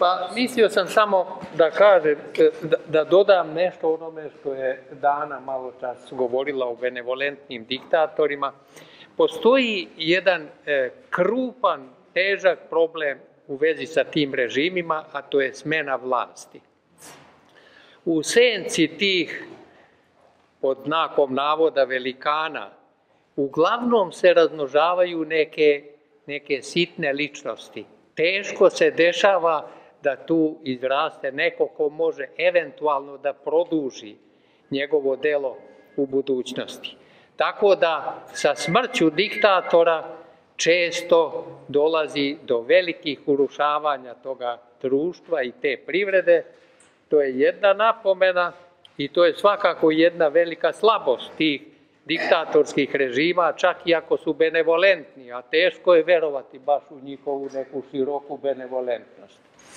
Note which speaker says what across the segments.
Speaker 1: Pa mislio sam samo da kažem, da dodam nešto onome što je Dana malo čas govorila o benevolentnim diktatorima. Postoji jedan krupan, težak problem u vezi sa tim režimima, a to je smena vlasti. U senci tih, pod znakom navoda, velikana, uglavnom se razmnožavaju neke sitne ličnosti. Teško se dešava da tu izraste neko ko može eventualno da produži njegovo delo u budućnosti. Tako da sa smrću diktatora često dolazi do velikih urušavanja toga društva i te privrede. To je jedna napomena i to je svakako jedna velika slabost tih diktatorskih režima, čak i ako su benevolentni, a teško je verovati baš u njihovu neku široku benevolentnost.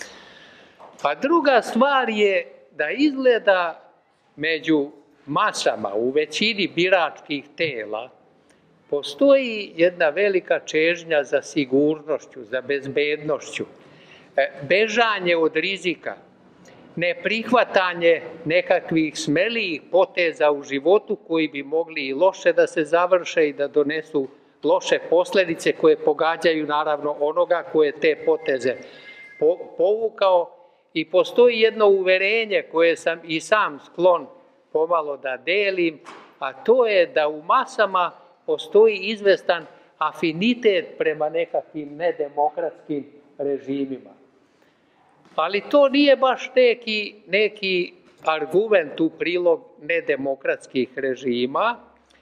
Speaker 1: A druga stvar je da izgleda među masama, u većini biračkih tela, postoji jedna velika čežnja za sigurnošću, za bezbednošću, bežanje od rizika, neprihvatanje nekakvih smelijih poteza u životu koji bi mogli i loše da se završe i da donesu loše posledice koje pogađaju naravno onoga koje te poteze povukao. I postoji jedno uverenje koje sam i sam sklon pomalo da delim, a to je da u masama postoji izvestan afinitet prema nekakvim nedemokratskim režimima. Ali to nije baš neki argument u prilog nedemokratskih režima,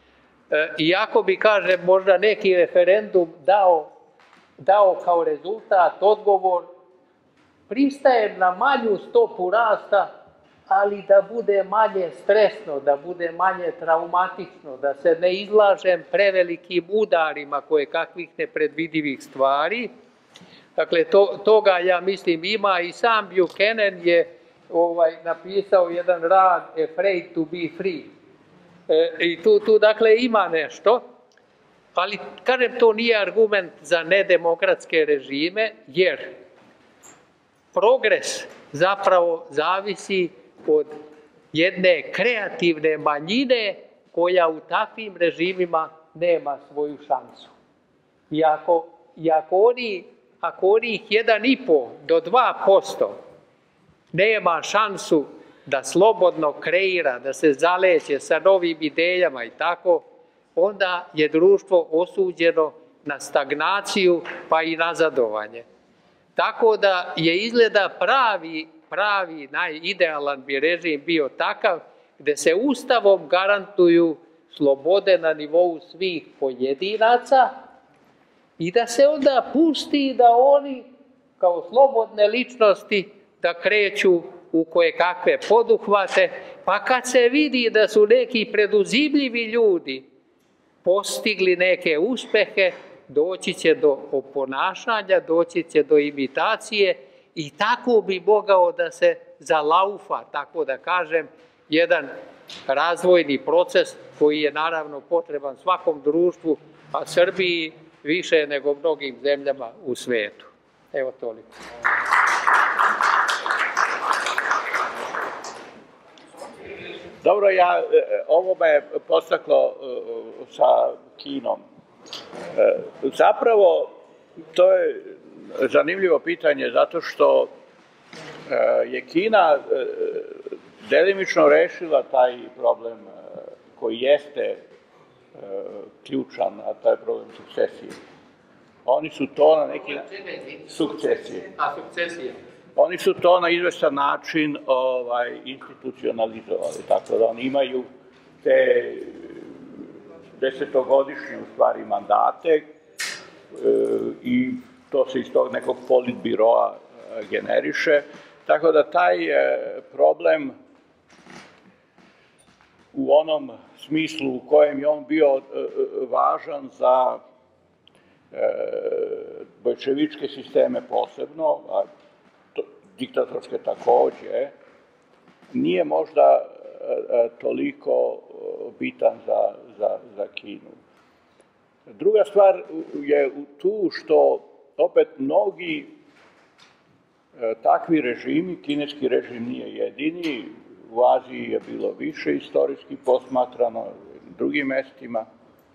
Speaker 1: iako bi, kažem, možda neki referendum dao kao rezultat odgovor: pristajem na manju stopu rasta, ali da bude manje stresno, da bude manje traumatično, da se ne izlažem prevelikim udarima koje kakvih nepredvidivih stvari. Dakle, toga, ja mislim, ima i sam Buchanan je napisao jedan rad Afraid to be free. I tu, dakle, ima nešto, ali, kažem, to nije argument za nedemokratske režime, jer progres zapravo zavisi od jedne kreativne manjine koja u takvim režimima nema svoju šansu. I ako onih 1,5 do 2% nema šansu da slobodno kreira, da se zaleće sa novim idejama i tako, onda je društvo osuđeno na stagnaciju pa i nazadovanje. Tako da je izgleda pravi, najidealan bi režim bio takav gde se Ustavom garantuju slobode na nivou svih pojedinaca i da se onda pusti da oni kao slobodne ličnosti da kreću u koje kakve poduhvate, pa kad se vidi da su neki preduzimljivi ljudi postigli neke uspehe, doći će do oponašanja, doći će do imitacije i tako bi mogao da se zalaufa, tako da kažem, jedan razvojni proces koji je naravno potreban svakom društvu, a Srbiji više nego mnogim zemljama u svetu. Evo toliko.
Speaker 2: Dobro, ovo me podstaklo sa Kinom. Zapravo, to je zanimljivo pitanje zato što je Kina delimično rešila taj problem koji jeste ključan, a to je problem sukcesije. Oni su to na neki sukcesije. Oni su to na izvestan način institucionalizovali, tako da oni imaju te desetogodišnje u stvari mandate i to se iz tog nekog politbiroa generiše, tako da taj problem u onom smislu u kojem je on bio važan za bolševičke sisteme posebno, a diktatorske takođe, nije možda toliko bitan za Kinu. Druga stvar je tu što opet mnogi takvi režimi, kineski režim nije jedini, u Aziji je bilo više istorijski posmatrano, na drugim mestima.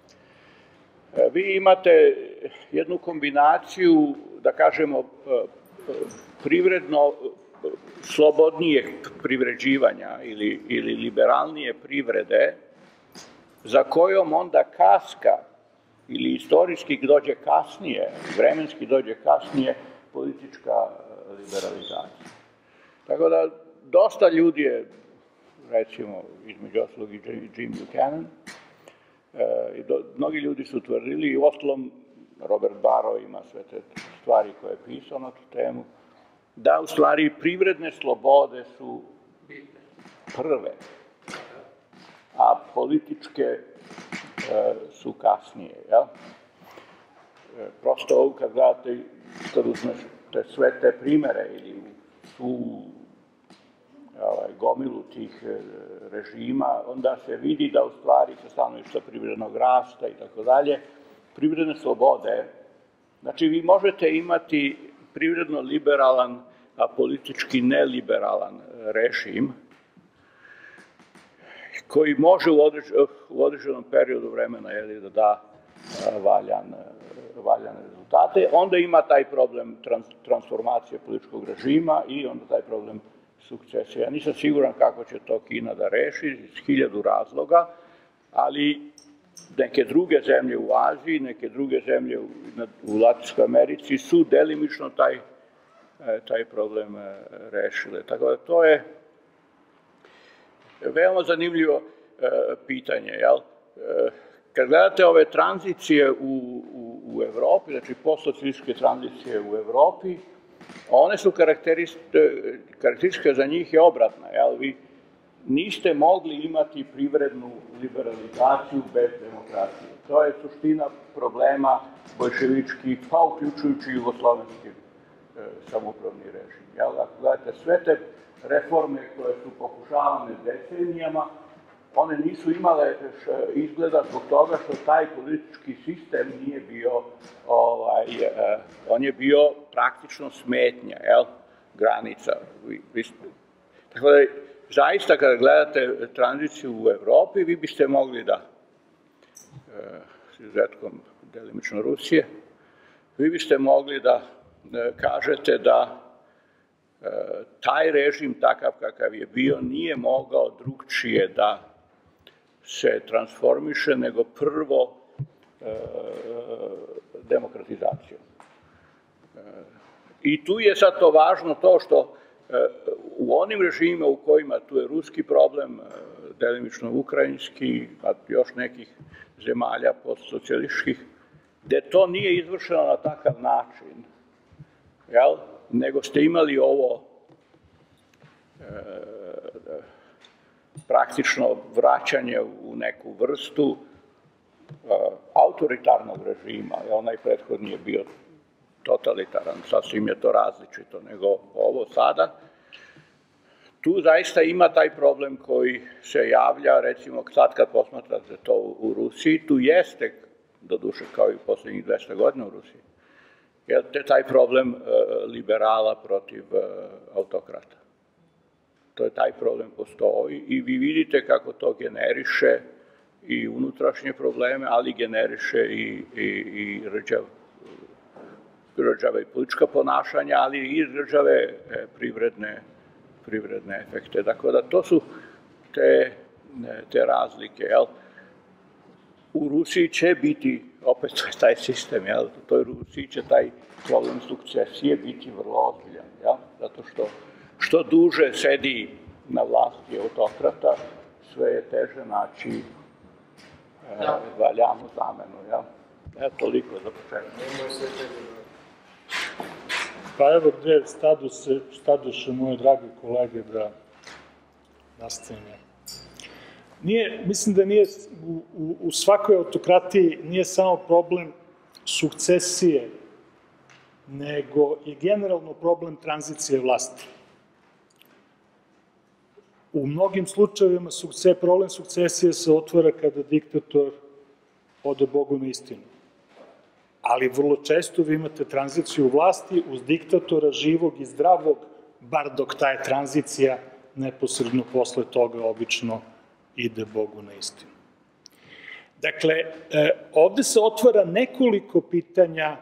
Speaker 2: Vi imate jednu kombinaciju, da kažemo, privredno slobodnijeg privređivanja ili liberalnije privrede, za kojom onda kaska ili istorijski dođe kasnije, vremenski dođe kasnije, politička liberalizacija. Tako da, dosta ljudi je, recimo, između ostalog i Jim Buchanan, mnogi ljudi su tvrdili, i ostalom Robert Barro ima sve te stvari koje je pisao na tu temu, da u stvari privredne slobode su prve, a političke su kasnije. Prosto kad gledate, kad uzmete sve te primere ili tu gomilu tih režima, onda se vidi da u stvari sa stanovišta privrednog rasta i tako dalje, privredne slobode, znači vi možete imati privredno liberalan, a politički neliberalan režim, koji može u određenom periodu vremena da da valjane rezultate, onda ima taj problem transformacije političkog režima i onda taj problem sukcesije. Ja nisam siguran kako će to Kina da reši, iz 1000 razloga, ali neke druge zemlje u Aziji, neke druge zemlje u Latinskoj Americi su delimično taj problem rešile. Tako da to je veoma zanimljivo pitanje. Kad gledate ove tranzicije u Evropi, znači postsocijalističke tranzicije u Evropi, one su karakterističke za njih je obratna. Vi niste mogli imati privrednu liberalizaciju bez demokratije. To je suština problema bolševičkih, pa uključujući jugoslovenski samoupravni režim. Ako gledate sve te reforme koje su pokušavane decenijama, one nisu imale izgleda zbog toga što taj politički sistem nije bio, on je bio praktično smetnja, granica. Tako da, zaista kada gledate tranziciju u Evropi, vi biste mogli da, s izuzetkom delimično Rusije, vi biste mogli da kažete da taj režim, takav kakav je bio, nije mogao drugčije da se transformiše, nego prvo demokratizacijom. I tu je sad to važno to što u onim režimima u kojima tu je ruski problem, delimično ukrajinski, a još nekih zemalja postsocijalističkih, gde to nije izvršeno na takav način, nego ste imali ovo praktično vraćanje u neku vrstu autoritarnog režima. Onaj prethodni je bio totalitaran, sasvim je to različito nego ovo sada. Tu zaista ima taj problem koji se javlja, recimo sad kad posmatrate to u Rusiji, tu jeste, doduše kao i u poslednjih 200 godina u Rusiji, jer taj problem liberala protiv autokrata. To je taj problem postoji i vi vidite kako to generiše i unutrašnje probleme, ali generiše i rđave i politička ponašanja, ali i rđave privredne efekte. Dakle, da to su te razlike. U Rusiji će biti, opet taj sistem, u toj Rusiji će taj problem sukcesije biti vrlo ozbiljan, zato što duže sedi na vlasti autokrata, sve je teže naći valjanu zamenu. Toliko za početak.
Speaker 3: Pa evo gde staduše moje drage kolege da nastavimo. Mislim da nije u svakoj autokratiji nije samo problem sukcesije, nego je generalno problem tranzicije vlasti. U mnogim slučajevima problem sukcesije se otvara kada diktator ode Bogu na istinu. ali vrlo često vi imate tranziciju vlasti uz diktatora živog i zdravog, bar dok ta je tranzicija neposredno posle toga obično ide Bogu na istinu. Dakle, ovde se otvara nekoliko pitanja,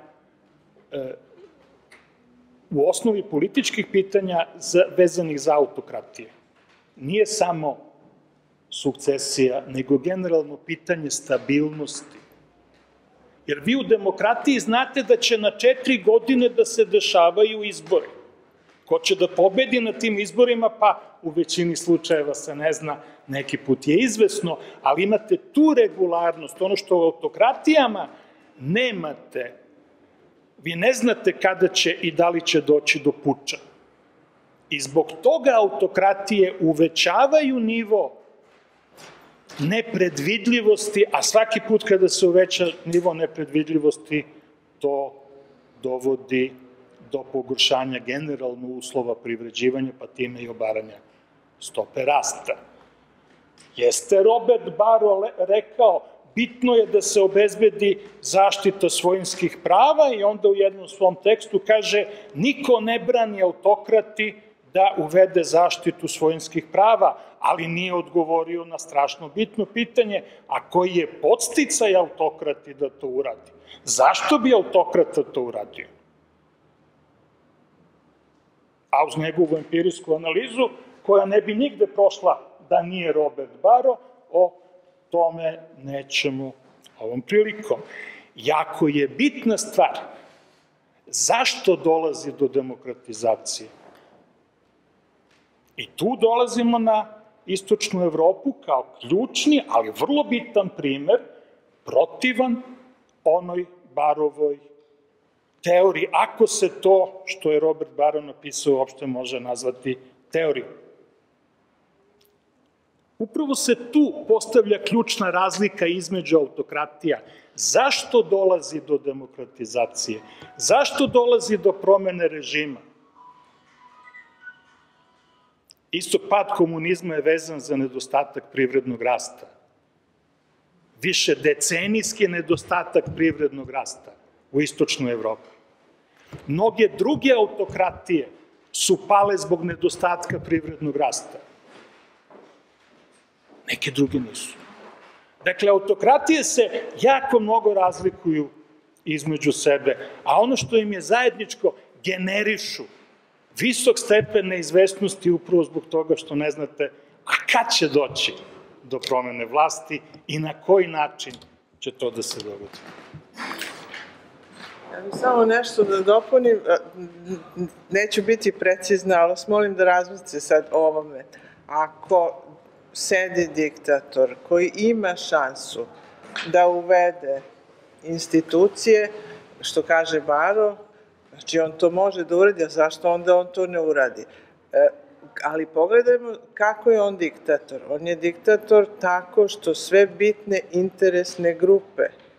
Speaker 3: u osnovi političkih pitanja vezanih za autokratije. Nije samo sukcesija, nego generalno pitanje stabilnosti. Jer vi u demokratiji znate da će na 4 godine da se dešavaju izbori. Ko će da pobedi na tim izborima, pa u većini slučajeva se ne zna, neki put je izvesno, ali imate tu regularnost, ono što u autokratijama nemate. Vi ne znate kada će i da li će doći do puča. I zbog toga autokratije uvećavaju nivo nepredvidljivosti, a svaki put kada se uveća nivo nepredvidljivosti, to dovodi do pogoršanja generalno uslova privređivanja, pa time i obaranja stope rasta. Jeste Robert Barro rekao, bitno je da se obezbedi zaštita svojinskih prava i onda u jednom svom tekstu kaže niko ne brani autokrati da uvede zaštitu svojinskih prava, ali nije odgovorio na strašno bitno pitanje, a koji je podsticaj autokrati da to uradi. Zašto bi autokrata to uradio? A uz njegovu empirijsku analizu, koja ne bi nigde prošla da nije Robert Barro, o tome nećemo ovom prilikom. Jako je bitna stvar, zašto dolazi do demokratizacije? I tu dolazimo na istočnu Evropu kao ključni, ali vrlo bitan primer, protivan onoj Barovoj teoriji, ako se to što je Robert Barro napisao uopšte može nazvati teorijom. Upravo se tu postavlja ključna razlika između autokratija. Zašto dolazi do demokratizacije? Zašto dolazi do promene režima? Isto pad komunizma je vezan za nedostatak privrednog rasta. Više decenijski nedostatak privrednog rasta u istočnoj Evropi. Mnoge druge autokratije su pale zbog nedostatka privrednog rasta. Neke druge nisu. Dakle, autokratije se jako mnogo razlikuju između sebe, a ono što im je zajedničko, generišu visok stepen neizvesnosti upravo zbog toga što ne znate, a kad će doći do promene vlasti i na koji način će to da se dogodi.
Speaker 4: Ja bih samo nešto da dopunim, neću biti precizna, ali vas molim da razmislite sad o ovome. Ako sedi diktator koji ima šansu da uvede institucije, što kaže Barro, znači on to može da uradi, a zašto onda on to ne uradi? Ali pogledajmo kako je on diktator. On je diktator tako što sve bitne interesne grupe,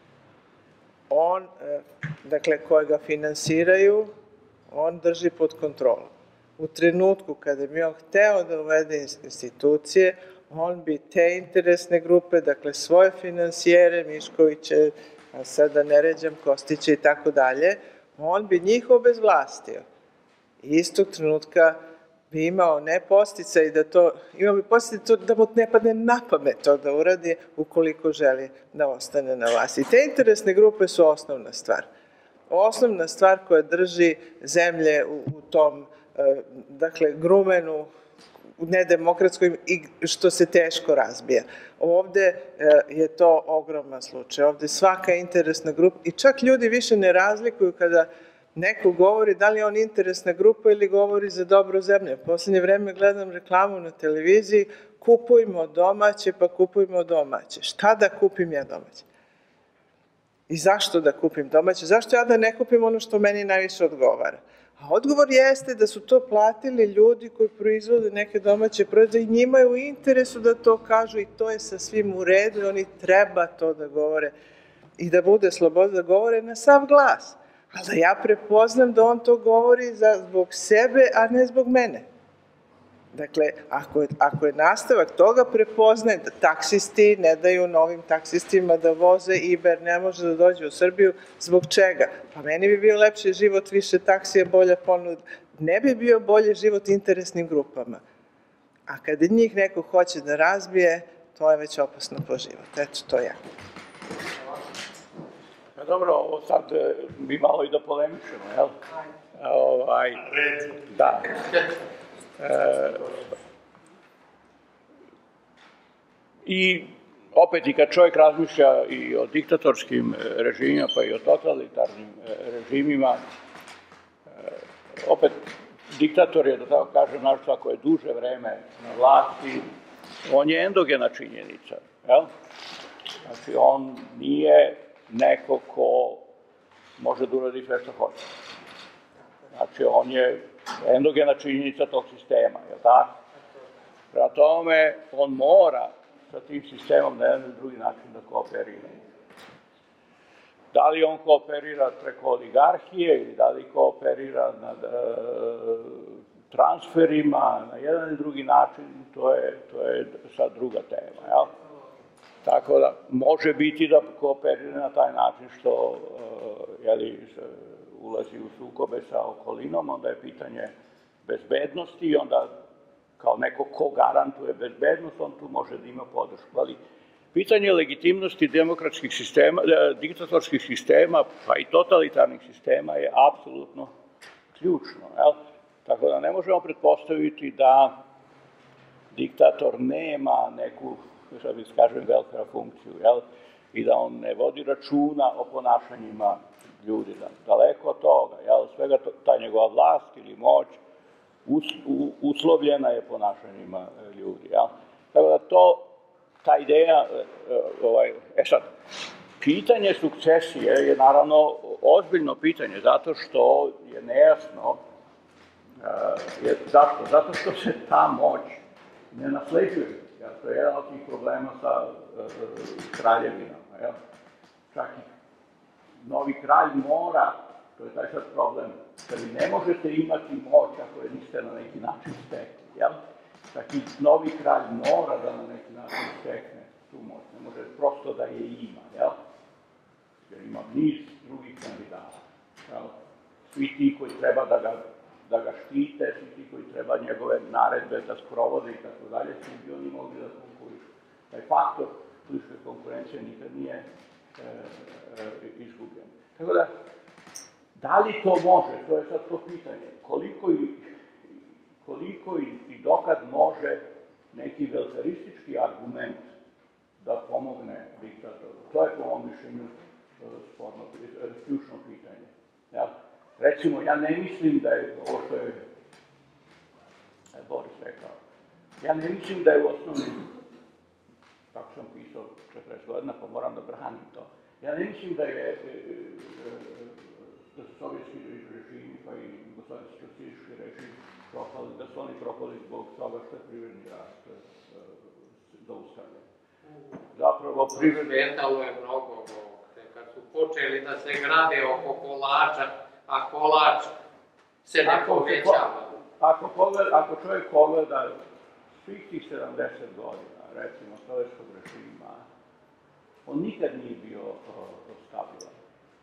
Speaker 4: dakle, koje ga finansiraju, on drži pod kontrolom. U trenutku kada bi on hteo da uvede institucije, on bi te interesne grupe, dakle, svoje finansijere, Miškoviće, sada ne ređam, Kostiće i tako dalje, on bi njih obezvlastio. I istog trenutka bi imao ne posticaj da to, imao bi posticaj da mu ne padne na pamet to da uradi ukoliko želi da ostane na vlasti. Te interesne grupe su osnovna stvar. Osnovna stvar koja drži zemlje u tom, dakle, grumenu, nedemokratskoj i što se teško razbija. Ovde je to ogroman slučaj. Ovde svaka interesna grupa, i čak ljudi više ne razlikuju kada neko govori da li je on interesna grupa ili govori za dobro zemlje. U poslednje vreme gledam reklamu na televiziji, kupujmo domaće, pa kupujmo domaće. Šta da kupim ja domaće? I zašto da kupim domaće? Zašto ja da ne kupim ono što meni najviše odgovara? A odgovor jeste da su to platili ljudi koji proizvode neke domaće proizvode i njima je u interesu da to kažu i to je sa svim u redu i oni treba to da govore i da bude sloboda da govore na sav glas. Ali da ja prepoznam da on to govori zbog sebe, a ne zbog mene. Dakle, ako je nastavak toga prepoznaje da taksisti ne daju novim taksistima da voze, Iber ne može da dođe u Srbiju, zbog čega? Pa meni bi bio lepši život, više taksija, bolja ponuda. Ne bi bio bolji život interesnim grupama. A kada njih neko hoće da razbije, to je već opasno po život. Eto, to je.
Speaker 2: Dobro, ovo sad bi malo i da polemišemo, jel? Da. I opet i kad čovjek razmišlja i o diktatorskim režimima, pa i o totalitarnim režimima, opet diktator je, da tako kažem, našto ako je duže vreme na vlasti, on je endogena činjenica, jel? Znači, on nije neko ko može da uradi sve što hoće. Znači, on je endogena činjenica tog sistema, jel tako? Prema tome, on mora sa tim sistemom na jedan ili drugi način da kooperira. Da li on kooperira preko oligarhije ili da li kooperira na transferima, na jedan ili drugi način, to je sad druga tema, jel? Tako da, može biti da kooperira na taj način što ulazi u sukobe sa okolinom, onda je pitanje bezbednosti i onda kao neko ko garantuje bezbednost, on tu može da ima podršku. Ali pitanje legitimnosti demokratskih sistema, diktatorskih sistema, pa i totalitarnih sistema je apsolutno ključno, jel? Tako da ne možemo pretpostaviti da diktator nema neku, što bih kažem, welfare funkciju, jel? I da on ne vodi računa o ponašanjima ljudi. Daleko od toga, jel? Svega ta njegova vlast ili moć uslovljena je ponašanjima ljudi, jel? Tako da ta ideja, sad, pitanje sukcesije je naravno ozbiljno pitanje, zato što je nejasno, zašto? Zato što se ta moć ne nasleđuje. To je jedan od tih problema sa kraljevinama. Čak i novi kralj mora, to je taj sad problem, da vi ne možete imati moć ako je niste na neki način stekli. Čak i novi kralj mora da na neki način stekne tu moć, ne može prosto da je ima. Jer ima niz drugih kandidata. Svi ti koji treba da ga štite, svi ti koji treba njegove naredbe da sprovode i tako dalje, svi bi oni mogli da konkurišu. Taj faktor političke konkurencije nikad nije izgubljen. Tako da li to može, to je sad to pitanje, koliko i dokad može neki welfaristički argument da pomogne diktatoru. To je po mom mišljenju ključno pitanje. Recimo, ja ne mislim da je, ovo što je Boris rekao, ja ne mislim da je u osnovnim, kako sam pisao 40 godina, pa moram da branim to, ja ne mislim da su sovjetski režimi, pa i jugoslavijski režim propali, da su oni propali zbog toga što je privredni rast zaustavljen. Zapravo,
Speaker 1: Smetalo je mnogo, kad su počeli da se grade oko kolača, a kolač se ne povećava.
Speaker 2: Ako čovjek pogleda svih tih 70 godina, recimo, sovjetskog režima, on nikad nije bio stabilan.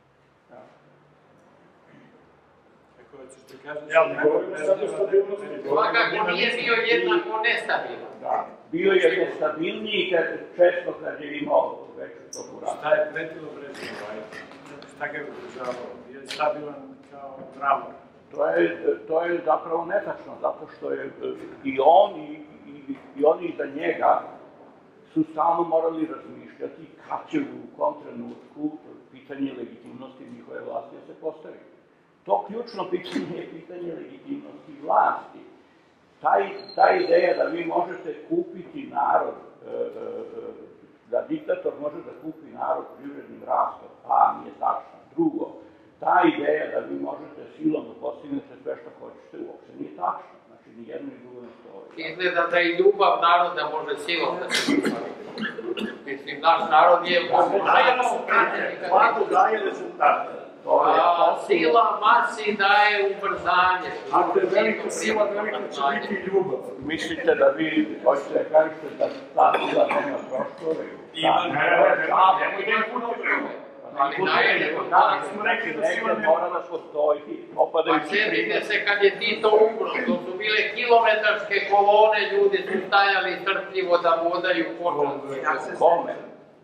Speaker 1: Svakako nije bio jednako nestabilan.
Speaker 2: Da, bio je nestabilniji često kad je imao veću toku rasta.
Speaker 5: Šta je pretilo recimo, šta ga je udržavao? Je stabilan kao mramor?
Speaker 2: To je zapravo netačno, zato što je i on i oni iza njega su stalno morali razmišljati kad će u kom trenutku pitanje legitimnosti njihove vlasti da se postavi. To ključno pitanje je pitanje legitimnosti vlasti. Ta ideja da vi možete kupiti narod, da diktator može da kupi narod privrednim rastom, pa nije tačno. Drugo, ta ideja da vi možete silom da postignete sve što hoćete, uopšte nije tačno. Znači, ni jedno i drugo ne stoji.
Speaker 1: Izgleda da i ljubav naroda može silom da se kupavi. Mislim, naš narod je...
Speaker 5: Vladu daje rezultate.
Speaker 1: Sila masi daje ubrzanje.
Speaker 5: Ako je velika sila, velika će biti i ljubav.
Speaker 2: Mislite da vi hoćete da kažete da ta sila nema troškove?
Speaker 5: Nemoj da je puno prvo.
Speaker 1: Ali daje
Speaker 5: Smo rekli da sila
Speaker 2: Negde mora da postoji
Speaker 1: Pa
Speaker 2: opadajući
Speaker 1: sjetite se kad je Tito umro, to su bile kilometarske kolone, ljudi su stajali strpljivo da mu odaju počast.
Speaker 2: Kome?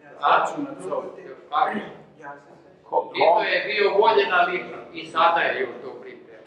Speaker 1: Tito je bio voljena ličnost i sada je još to pripremio.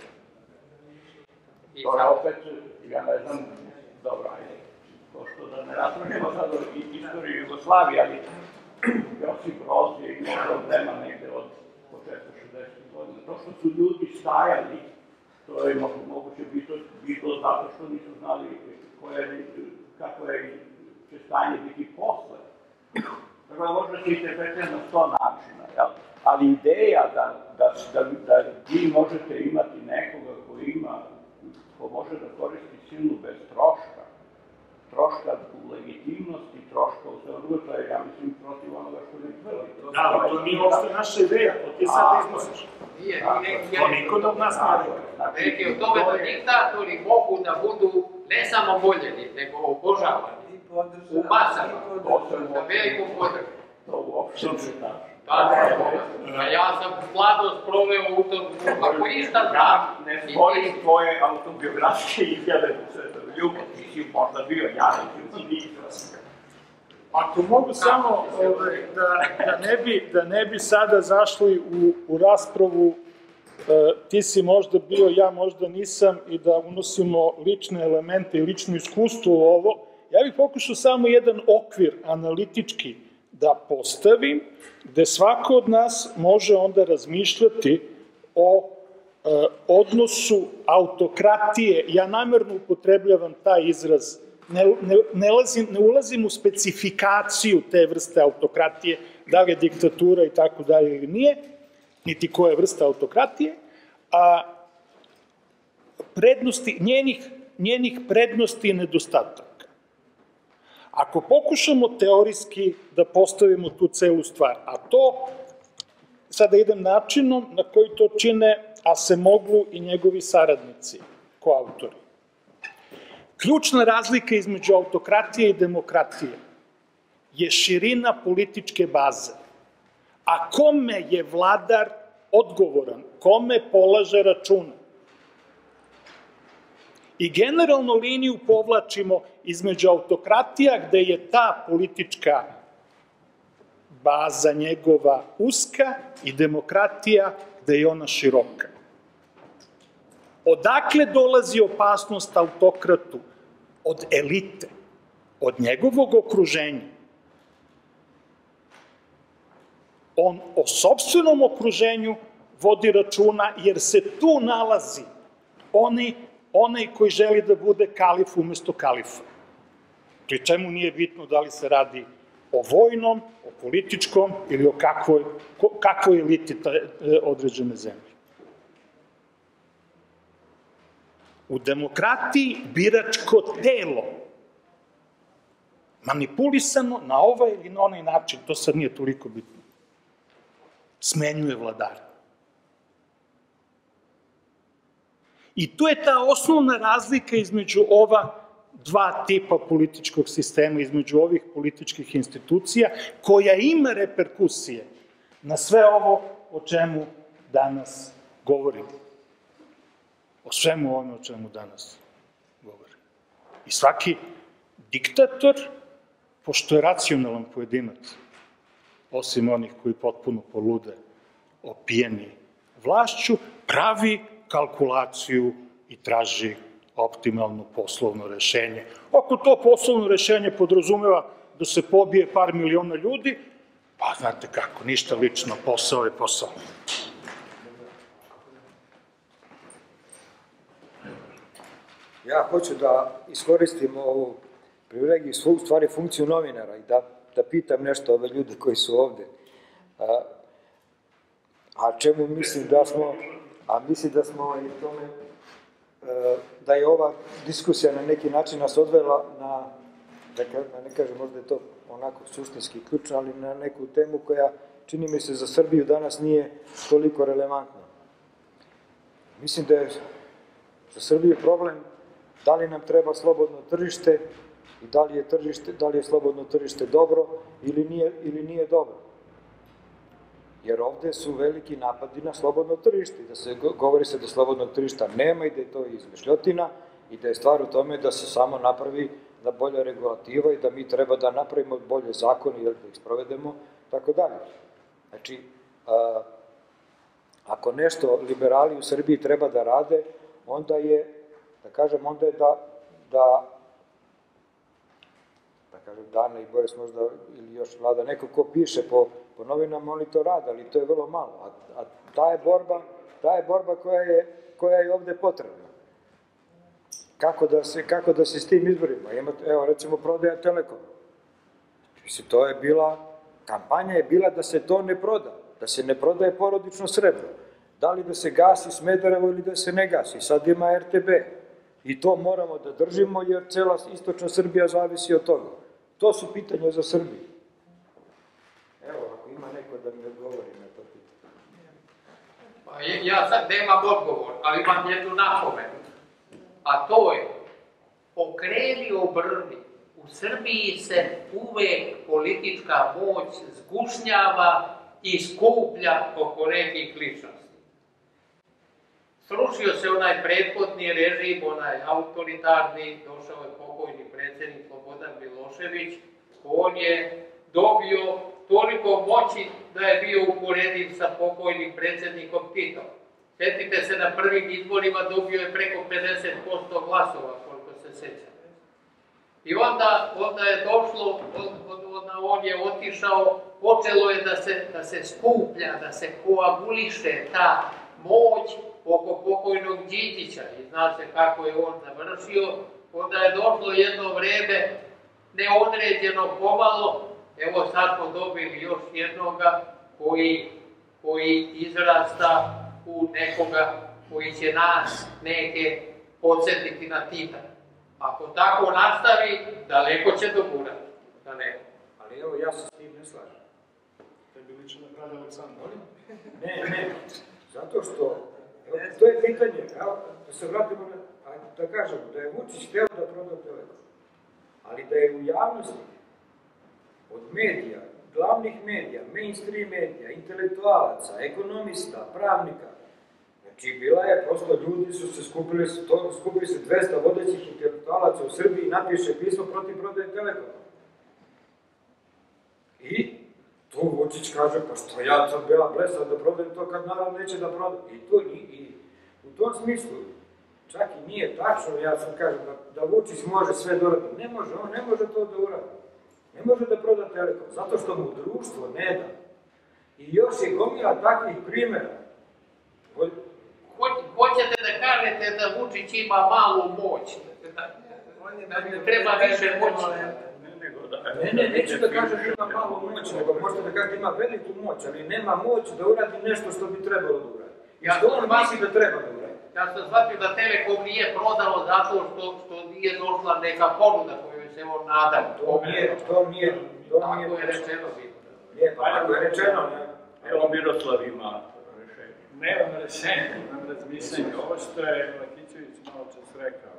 Speaker 2: To je opet, ja ne znam, dobro, ajde, to što da ne raspravljamo sad o istoriji Jugoslavije, ali Josip Broz je imao problema negde od početka 60. godina. To što su ljudi stajali, to je moguće bilo zato što nisu znali kako je će stanje biti posle. Tako da može se interpretirati na 100 načina, jel? Ali ideja da vi možete imati nekoga ko može da koristi silu bez troška u legitimnosti, troška u sve drugo, to je, ja mislim, protiv onoga što ne tvrdi.
Speaker 3: Da, ali to nije uopšte naša ideja, to ti sad iznosiš. To niko da od nas ne rekao.
Speaker 1: Neki o tome da diktatori mogu da budu ne samo voljeni, nego obožavani. U masama, na velikom podršku.
Speaker 2: To uopšte ne znači.
Speaker 1: A ja sam mladost proveo u tom, ako išta znam...
Speaker 2: Ne sporim tvoje autobiografske izjave, Ljubo, ti si možda bio jadan, nisam.
Speaker 3: Ako mogu samo da ne bi sada zašli u raspravu, ti si možda bio, ja možda nisam, i da unosimo lične elemente i lično iskustvo u ovo, ja bih pokušao samo jedan okvir analitički da postavim, gde svako od nas može onda razmišljati o odnosu autokratije. Ja namerno upotrebljavam taj izraz, ne ulazim u specifikaciju te vrste autokratije, da li je diktatura i tako dalje ili nije, niti koja je vrsta autokratije, a njenih prednosti i nedostataka. Ako pokušamo teorijski da postavimo tu celu stvar, a to, sada idem načinom na koji to čine Acemoglu i njegovi saradnici, koautori. Ključna razlika između autokratije i demokratije je širina političke baze. A kome je vladar odgovoran, kome polaže računa? I generalnu liniju povlačimo između autokratija, gde je ta politička baza njegova uska, i demokratija, gde je ona široka. Odakle dolazi opasnost autokratu? Od elite, od njegovog okruženja. On o sopstvenom okruženju vodi računa, jer se tu nalazi onaj koji želi da bude kalif umesto kalifa. Pri čemu nije bitno da li se radi o vojnom, o političkom ili o kakvoj eliti određene zemlje. U demokratiji biračko telo, manipulisano na ovaj ili na onaj način, to sad nije toliko bitno, smenjuje vladara. I tu je ta osnovna razlika između ova dva tipa političkog sistema, između ovih političkih institucija, koja ima reperkusije na sve ovo o čemu danas govorimo. O svemu ovome o čemu danas govorimo. I svaki diktator, pošto je racionalan pojedinac, osim onih koji potpuno polude, opijeni vlašću, pravi kalkulaciju i traži optimalno poslovno rešenje. Ako to poslovno rešenje podrazumeva da se pobije par miliona ljudi, pa znate kako, ništa lično, posao je posao.
Speaker 6: Ja hoću da iskoristim ovu privilegiju, u stvari funkciju novinara, i da pitam nešto ove ljude koji su ovde. A čemu mislim da smo, mislim da smo i tome, da je ova diskusija na neki način nas odvela na, da ne kažem, možda je to onako suštinski ključno, ali na neku temu koja čini mi se, za Srbiju danas nije toliko relevantno. Mislim da je za Srbiju problem da li nam treba slobodno tržište i da li je slobodno tržište dobro ili nije dobro. Jer ovde su veliki napadi na slobodno tržište. Govori se da slobodnog tržišta nema i da je to izmišljotina i da je stvar u tome da se samo napravi da bolja regulativa i da mi treba da napravimo bolje zakone i da ih sprovedemo, tako dalje. Znači, ako nešto liberali u Srbiji treba da rade, onda je, da kažem, Dana i Boris možda, ili još Vlada, neko ko piše po novinama, oni to rade, ali to je vrlo malo. A ta je borba koja je ovde potrebna. Kako da se s tim izborima? Evo, recimo, prodaja Telekoma. Mislim, to je bila, kampanja je bila da se to ne proda, da se ne prodaje porodično srebro. Da li da se gasi Smederevo ili da se ne gasi. Sad ima RTB. I to moramo da držimo, jer cela istočna Srbija zavisi od toga. To su pitanja za Srbiju. Evo, ako ima neko da mi odgovori na to pitanje.
Speaker 1: Ja sad nemam odgovor, ali imam jednu napomenu. A to je, okreni obrni. U Srbiji se uvek politička moć zgušnjava i skuplja oko nekih ličnosti. Srušio se onaj prethodni režim, onaj autoritarni, došao je pokojni predsjednik Slobodan Milošević, on je dobio toliko moći da je bio uporediv sa pokojnim predsjednikom Titom. Sjetite se, na prvim izborima dobio je preko 50% glasova, koliko se sjeća. I onda je došlo, on je otišao, počelo je da se skuplja, da se koaguliše ta moć oko pokojnog Đinđića. I zna se kako je on završio. Onda je došlo jedno vreme, neodređeno pomalo, evo sad smo dobili još jednoga koji izrasta u nekoga koji će nas neke podsjetiti na Tita. Ako tako nastavi, daleko će dogurati. Daleko.
Speaker 6: Ali evo, ja se s tim ne slažem.
Speaker 5: To je bi lično napravio Aleksandar.
Speaker 6: Ne. Zato što, to je pitanje, da se vratimo da kažemo, da je Vučić hteo da proda Telekom, ali da je u javnosti, od medija, glavnih medija, mainstream medija, intelektualaca, ekonomista, pravnika, znači bila je, prosto ljudi su se skupili se 200 vodećih intelektualaca u Srbiji i napiše pismo protiv prodaje Telekoma. I to Vučić kaže, pa što ja sam bila blesav da prodajem to kad narod neće da prodajem. I u tom smislu, čak i nije tačno, ja sam kažem, da Vučić može sve da uradi. Ne može, on ne može to da uradi. Ne može da proda Telekom, zato što mu društvo ne da. I još je gomila takvih primjera.
Speaker 1: Hoćete da kažete da Vučić ima malu moć, da mu treba više moći?
Speaker 6: Ne, neću da kažem da ima malu moć, nego možete da kažete ima veliku moć, ali nema moć da uradi nešto što bi trebalo da uradi. Što on misli da treba da uradi?
Speaker 1: Ja sam shvatio da Telekom nije prodao zato što nije došla neka ponuda koju se on nadao.
Speaker 6: To nije.
Speaker 1: Tako je rečeno bilo.
Speaker 6: Nije, pa tako je rečeno.
Speaker 2: Evo Miroslav ima rešenje.
Speaker 5: Nemam rešenje, imam razmišljenje. Ovo što je Lakićević malo čas rekao.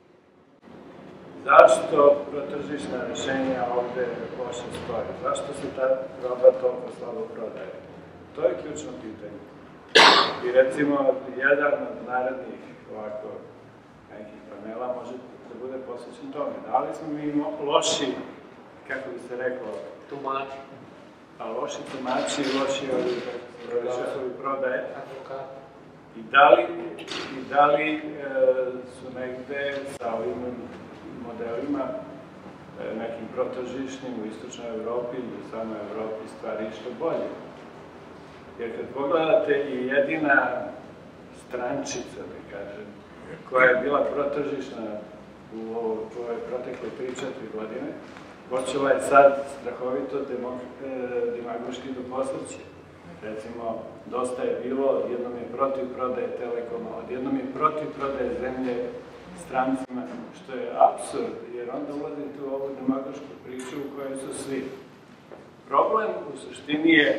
Speaker 5: Zašto protržišna rešenja ovde loše stoje? Zašto se ta roba toliko slabo prodaje? To je ključno pitanje. I recimo, jedan od narednih ovako nekih panela može da bude posvećen tome. Da li smo mi loši, kako bi se reklo,
Speaker 1: Tumači.
Speaker 5: a loši tumači i loši ovi prodaje? I da li su negde sa ovim modelima nekim protržišnim u istočnoj Evropi ili u samoj Evropi stvari što bolje? Jer kad pogledate i jedina strančica, da kažem, koja je bila protržišna u ovoj protekle 3-4 godine, počela je sad strahovito demagoški do posluće. Recimo, dosta je bilo, odjednom je protiv prodaje Telekoma, odjednom je protiv prodaje zemlje strancima, što je apsurd, jer onda ulazite u ovu demagošku priču u kojoj su svi. Problem u suštini je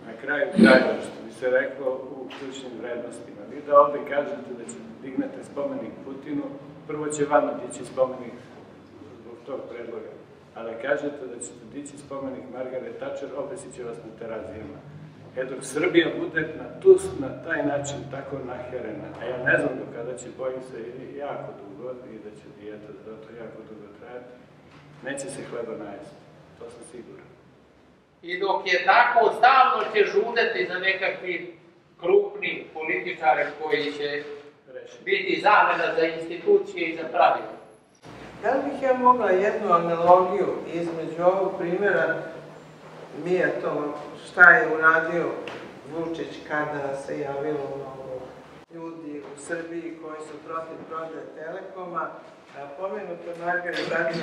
Speaker 5: na kraju krajeva, što bi se reklo u ključnim vrednostima. Vi da ovde kažete da ćete dignete spomenik Putinu, prvo će vama dići spomenik zbog tog predloga, a da kažete da ćete dići spomenik Margaret Thatcher, obesit će vas na terazijama. Dok Srbija bude na taj način tako naherena, a ja ne znam do kada će, bojim se, jako dugo, i da će dijeta zato jako dugo trajati, neće se hleba najesti, to sam siguran.
Speaker 1: I dok je tako, stalno će žudeti za nekakvi krupni političari koji će biti zamena za institucije i za pravila.
Speaker 4: Da li bih ja mogla jednu analogiju između ovog primjera Mijatova, šta je uradio Vučić kada se javilo mnogo ljudi u Srbiji koji su protiv prodaje Telekoma, pomenuta Margaret Thatcher,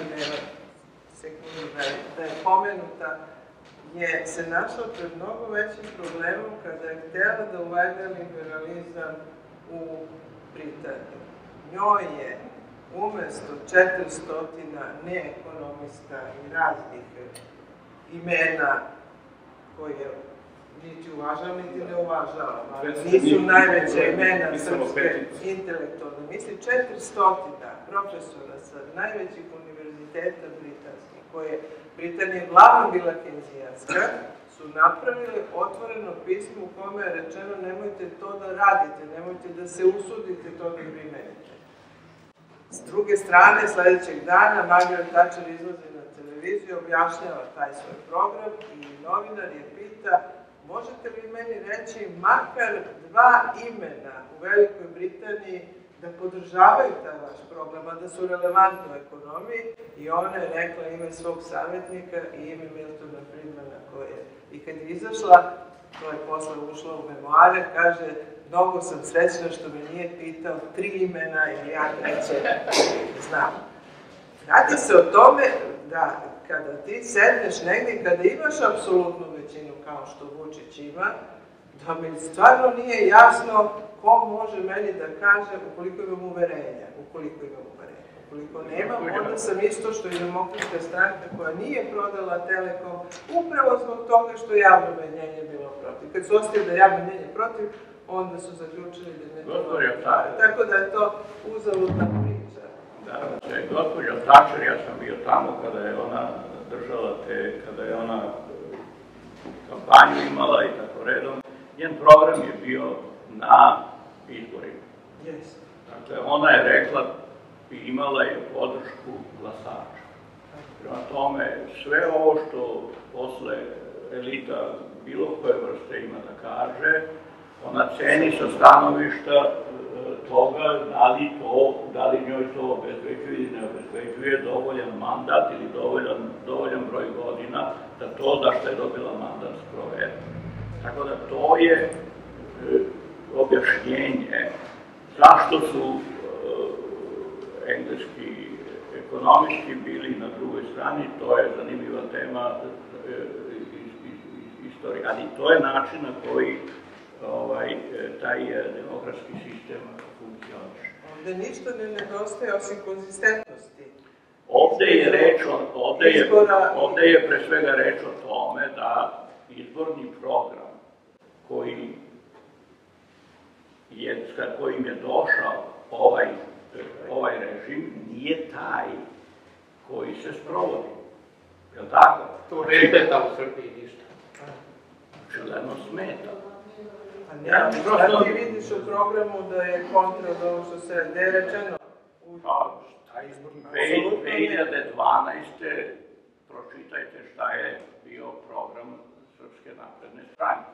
Speaker 4: da je pomenuta, se našla pred mnogo većim problemom kada je htjela da uvede liberalizam u Britaniji. Njoj je umesto 400 neekonomista i raznih imena koje niti uvažava, niti ne uvažava, ali nisu najveća imena srpske intelektualne misli, 400 profesora sa najvećih univerziteta britanskih, koje Britanija glavno bila kenzijanska, su napravili otvoreno pismo u kome je rečeno nemojte to da radite, nemojte da se usudite to da primenite. S druge strane, sledećeg dana Margaret Thatcher izlazi na televiziju, objašnjava taj svoj program i novinar je pita možete li meni reći makar 2 imena u Velikoj Britaniji da podržavaju taj vaš program, a da su relevantni u ekonomiji, i ona je rekla ime svog savjetnika i ime Miltona Friedmana koje. I kad je izašla, to je posle ušla u memoare, kaže mnogo sam srećna što me nije pitao 3 imena ili ja treće znam. Radi se o tome da kada ti sedneš negdje, kada imaš apsolutnu većinu kao što Vučić ima, da mi stvarno nije jasno ko može meni da kaže ukoliko imam uverenja, Ukoliko nemam, onda sam isto što i Demokratska stranka koja nije prodala Telekom, upravo zbog toga što je javno mnjenje bilo protiv. Kad su ostali da je javno mnjenje protiv, onda su zaključili da ne prodaju. Tako da je to uzaludna priča.
Speaker 2: Da, gospođa Thatcher, ja sam bio tamo kada je ona držala kada je ona kampanju imala i tako redom. Njen program je bio na izborima. Dakle, ona je rekla i imala je podršku glasača. Prema tome, sve ovo što posle elita bilo koje vrste ima da kaže, ona ceni sa stanovišta toga da li njoj to obezbeđuje ili ne obezbeđuje dovoljan mandat ili dovoljan broj godina da to za što je dobila mandat sprovede. Tako da to je objašnjenje zašto su engleski ekonomisti bili na drugoj strani, to je zanimljiva tema istorije, ali to je način na koji taj demokratski sistem funkcioniše.
Speaker 4: Ovde ništa ne nedostaje osim konzistentnosti.
Speaker 2: Ovde je pre svega reč o tome da izborni program sa kojim je došao ovaj režim nije taj koji se sprovodi. Je li tako?
Speaker 1: To ne smeta u Srbiji ništa.
Speaker 2: Očigledno smeta.
Speaker 4: Šta ti vidiš u programu da je kontra od ovo što se je rečeno?
Speaker 2: 2012. pročitajte šta je bio program Srpske napredne stranke.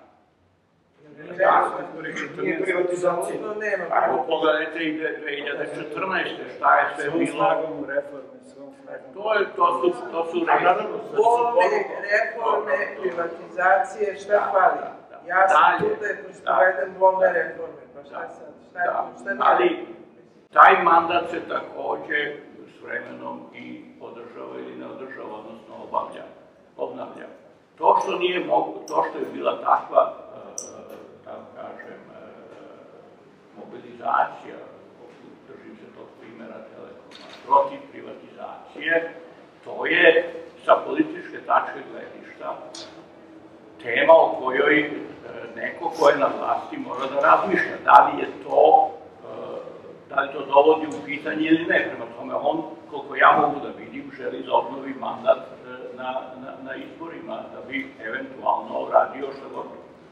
Speaker 6: Nije privatizacija.
Speaker 2: Ako pogledajte i 2014. šta je sve bilo...
Speaker 5: Svom snagom reforme, svom snagom.
Speaker 2: To su
Speaker 4: Bolne reforme, privatizacije, šta fali? Ja sam tu da je prostovedem bolne reforme, pa šta sad?
Speaker 2: Ali taj mandat se takođe s vremenom i održava ili ne održava, odnosno obnavlja. To što je bila takva, tako kažem, mobilizacija, držim se tog primjera Telekoma, protiv privatizacije, to je sa političke tačke gledišta tema o kojoj neko ko je na vlasti mora da razmišlja. Da li to dovodi u pitanje ili ne. Prema tome, on, koliko ja mogu da vidim, želi da obnovi mandat na izborima, da bi eventualno radio što god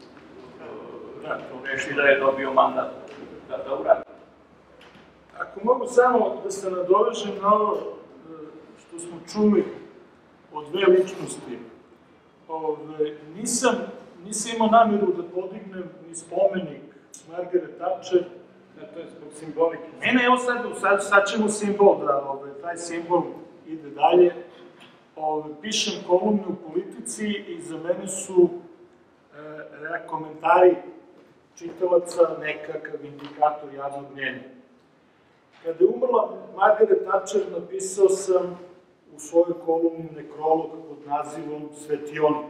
Speaker 2: reši da je dobio mandat da uradi.
Speaker 3: Ako mogu samo da se nadovežem na ovo što smo čuli od dve ličnosti, nisam imao namjeru da podignem ni spomenik Margaret Thatcher.
Speaker 5: To je zbog simbolike.
Speaker 3: Ne, evo sad ćemo simbol, da taj simbol ide dalje. Pišem kolumne u Politici i za mene su komentari čitalaca nekakav indikator javnog mnjenja. Kada je umrla Margaret Thatcher, napisao sam u svojoj kolumni nekrolog pod nazivom Svetionik.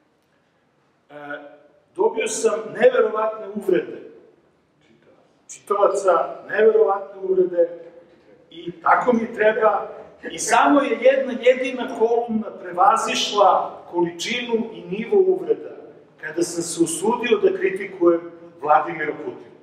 Speaker 3: Dobio sam neverovatne uvrede čitalaca, neverovatne uvrede i tako mi treba. I samo je jedna jedina kolumna prevazišla količinu i nivo uvreda kada sam se usudio da kritikujem Vladimira Putina.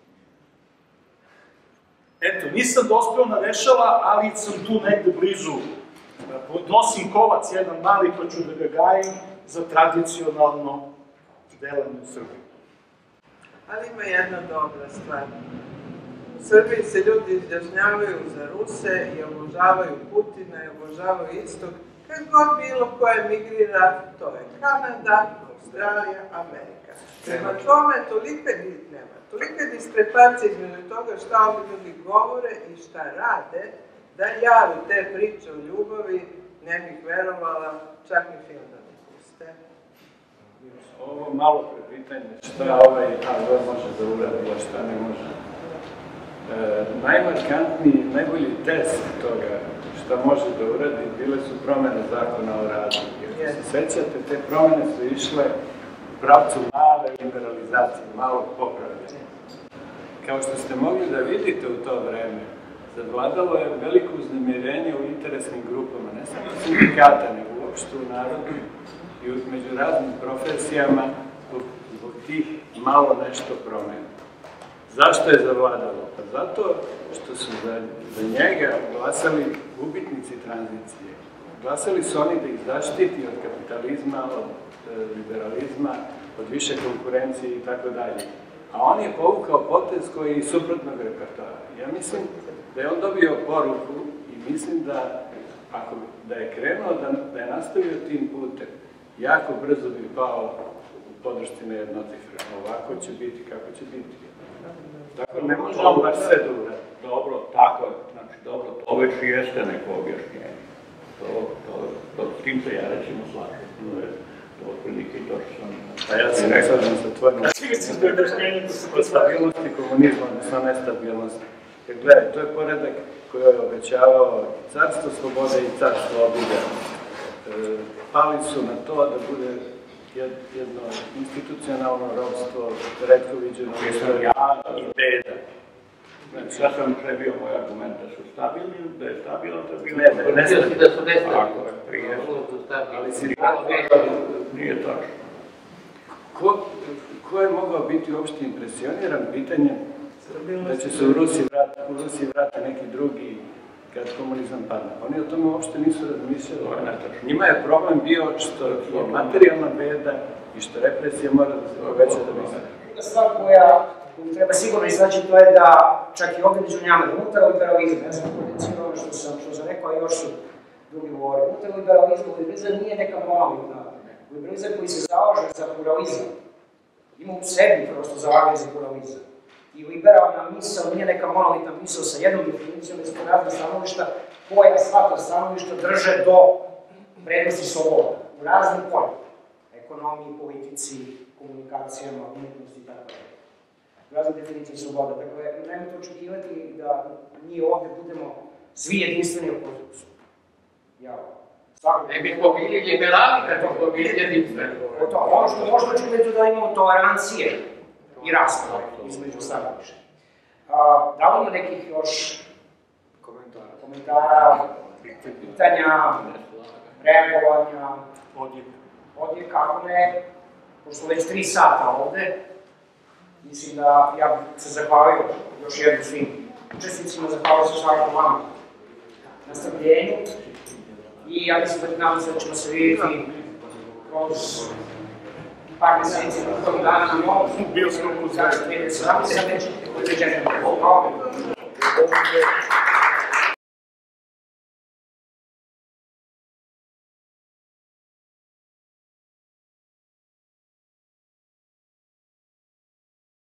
Speaker 3: Eto, nisam dospeo na Rešala, ali sam tu negde blizu. Nosim kovac jedan mali, pa ću da ga gajim za tradicionalno delanje u Srbiji.
Speaker 4: Ali ima jedna dobra stvar. U Srbiji se ljudi izjašnjavaju za Ruse i obožavaju Putina i obožavaju Istok. Kad god bilo ko emigrira, to je Kanada, Australija, Amerika. Prema tome, tolike diskrepancije između toga šta ovi ljudi govore i šta rade, da ja u te priče o ljubavi ne bih verovala, čak ni film da mi puste.
Speaker 5: Ovo malo pre pitanje šta ovaj AV može da uradi, a šta ne može. Najmarkantniji, najbolji test toga šta može da uradi bile su promene zakona o radu. Jer se sećate, te promene su išle u pravcu male liberalizacije, malog popravljanja. Kao što ste mogli da vidite u to vreme, zavladalo je veliko uznemirenje u interesnim grupama, ne samo sindikata, nego uopšte u narodu i među raznim profesijama zbog tih malo nešto promena. Zašto je zavladalo? Pa zato što su za njega glasali gubitnici tranzicije. Glasali su oni da ih zaštiti od kapitalizma, od liberalizma, od više konkurencije i tako dalje. A on je povukao potez koji je suprotnog repertoara. Ja mislim da je on dobio poruku i mislim da je krenuo, da je nastavio tim putem. Jako brzo bi pao u podršci na jednocifre. Ovako će biti kako će biti. Tako ne može on baš sve da uradi.
Speaker 2: Dobro, tako je. Znači, dobro, to već i jeste neko objašnjenje. S tim se ja recimo slažem. To je otprilike to što sam...
Speaker 5: A ja sam ne slažem sa tvojim o stabilnosti komunizma, odnosno nestabilnosti. Jer gledaj, to je poredak koji je obećavao carstvo slobode i carstvo obilja. Pali su na to da bude jedno institucionalno robstvo, redko viđeno i beda.
Speaker 2: Znači, ja sam prebio moj argument da su stabilni, da je stabilan,
Speaker 1: Ne si da su nestabilni.
Speaker 2: Tako je, prije.
Speaker 5: Ali si
Speaker 2: Nije tačno.
Speaker 5: Ko je mogao biti uopšte impresioniran pitanjem da će se u Rusiji vrati neki drugi kad komunizam padne? Oni o tome uopšte nisu razmišljali. Njima je problem bio što je materijalna beda i što represija mora da se poveća da bi se...
Speaker 7: Druga stvar koja treba sigurno izaći, to je da čak i ovdje među njama, da ultraliberalizam, ja sam potencijal što sam rekao, a još su drugi govori, ultraliberalizam nije neka monolitna. Liberalizam koji se zalaže za pluralizam, ima u sebi prosto zalaganje za pluralizam. I liberalna misao nije neka monolitna misao sa jednom definicijom, već su razne stanovišta koja sva ta stanovišta drže do vrednosti sloboda u raznim poljima. Ekonomiji, politici, komunikacijama, umetnosti i tako dalje. Razne definicije sloboda. Dakle, nemojte očekivati da mi ovde budemo svi jedinstveni oko
Speaker 1: Ne bismo bili liberali kad bismo bili jedinstveni.
Speaker 7: Ono što možda očekujete da imamo tolerancije i rasprave između stanovišta. Da li ima nekih još komentara, pitanja, reagovanja, odjeka, ako ne, pošto već 3 sata ovde, mislim da ja bih se zahvalio još jednom svim učesnicima, zahvalio se svakako vama na strpljenju i ja mislim da nadam se da ćemo se vidjeti kroz par meseci, prvog dana na novu, bio smo u Zašto 2017. Hvala.